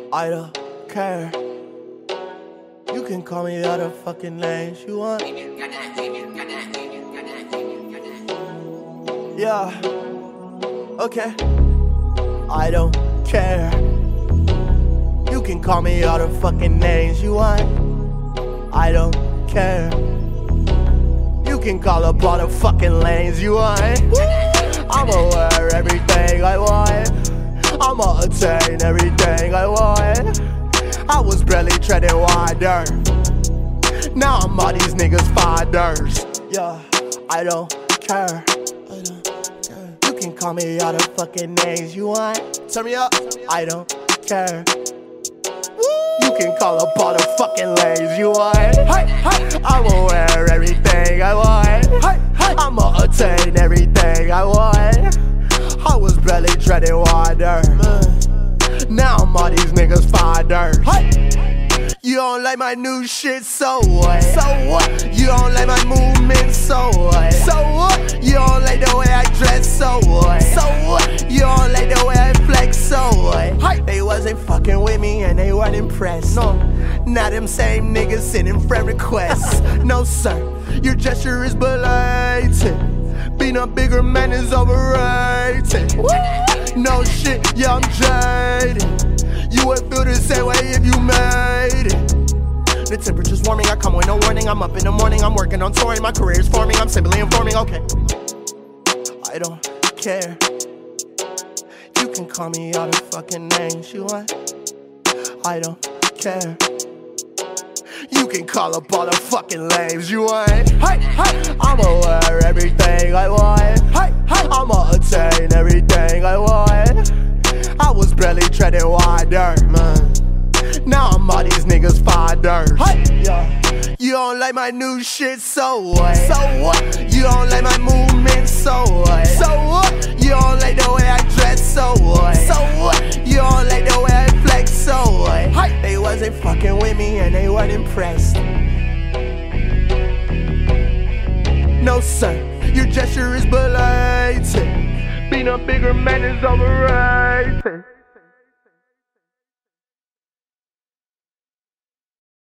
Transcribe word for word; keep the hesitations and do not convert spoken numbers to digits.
I don't care. You can call me all the fucking names you want. Yeah. Okay. I don't care. You can call me all the fucking names you want. I don't care. You can call up all the fucking lanes you want. I'ma wear everything I want. I'ma attain everything I want. I was barely treading wider. Now I'm all these niggas finders. Yeah, I don't care. I don't care. You can call me all the fucking names you want. Turn me up. I don't care. You can call up all the fucking lanes you want. Hey, hey. I'ma wear everything I want. Hey, hey. I'ma attain everything I want. I was barely treading water. Now I'm all these niggas finders. Hey. You don't like my new shit, so what? So what? You don't like my movement, so what? So what? You don't like the way I dress, so what? So what? You don't like the way I flex, so what? Hey. They wasn't fucking with me and they weren't impressed. No, now them same niggas sending friend requests. No sir, your gesture is blatant. Being a bigger man is overrated. Woo! No shit, yeah I'm jaded. You would feel the same way if you made it. The temperature's warming, I come with no warning. I'm up in the morning, I'm working on touring. My career's forming, I'm simply informing, okay. I don't care. You can call me all the fucking names you want. I don't care. You can call up all the fucking names you want. Hey, hey. I'ma wear everything I want. Hey, hey. I'ma attain everything I want. I was barely treading wider, man. Now I'm all these niggas finders. Hey, yeah. You don't like my new shit, so what? So what? You don't like my movement, so what? So what? You don't like the way I dress, so what? So what? You don't like the way I flex, so what? Hey. They wasn't fucking with me and they weren't impressed. No sir, your gesture is blatant. Being a bigger man is overrated.